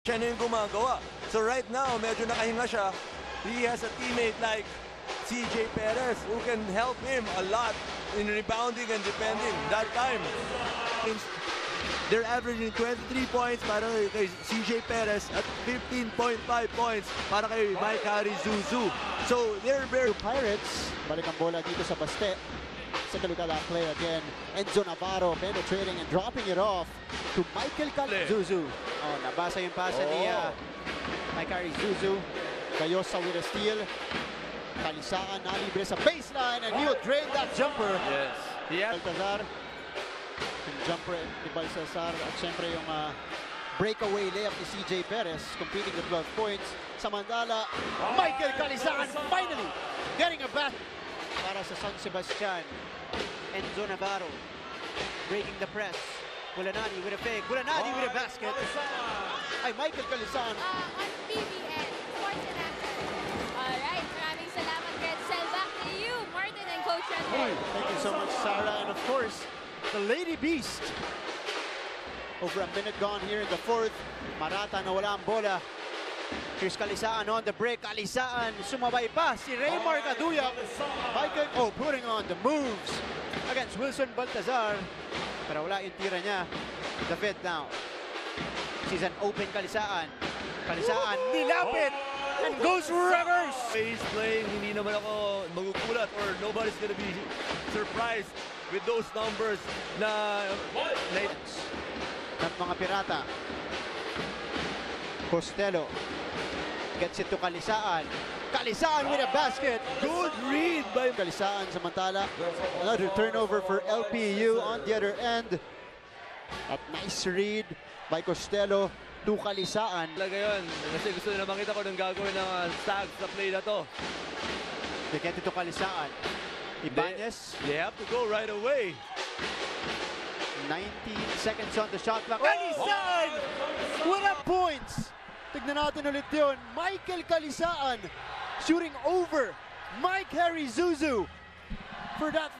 siya na yung gumagawa. So right now, medyo nakahinga siya. He has a teammate like CJ Perez who can help him a lot in rebounding and defending that time. They're averaging 23 points para kay CJ Perez at 15.5 points para kay Mike Harry Zuzu. So they're very... Pirates, balik ang bola dito sa Baste. Take a look at that play again. Enzo Navarro penetrating and dropping it off to Michael Zuzu. Oh, nabasa yung pasa ni Mike Harry Zuzu. Gayosa with a steal. Kalisaan nalibre sa baseline and he'll drain that jumper. Yes. Yeah. Baltazar. Yung jumper ni Baltazar at syempre yung breakaway layup ni CJ Perez completing the 12 points. Samantala, Michael Kalisaan finally getting a bat para sa San Sebastian. Enzo Navarro breaking the press. Gulanadi with a fake. Gulanadi with a basket. Ay, Michael Kalisaan. On PBN, Sports and Action. Alright, maraming salamat, Gredsel. Back to you, Martin and Coach Andre. Thank you so much, Sarah. And of course, the Lady Beast. Over a minute gone here in the fourth. Marata nawala ang bola. Here's Kalisaan on the break. Kalisaan sumabay pa si Raymar Caduya. Michael putting on the moves against Wilson Baltazar. Pero wala yung tira niya. David now. She's an open Kalisaan. Kalisaan nilapit and goes reverse. He's playing, hindi naman ako magugulat or nobody's gonna be surprised with those numbers na ng mga Pirata. Costello gets it to Kalisaan. Kalisaan with a basket. Good read by Kalisaan. Samantala, another turnover for LPU on the other end. At nice read by Costello to Kalisaan. Talaga yun, kasi gusto nila makita ko ng gagawin ng Stags na play na to. They get it to Kalisaan. Ibanez. They have to go right away. 19 seconds on the shot clock. Kalisaan! Wala points! Tignan natin ulit yun. Michael Kalisaan shooting over Mike Harry Zuzu for that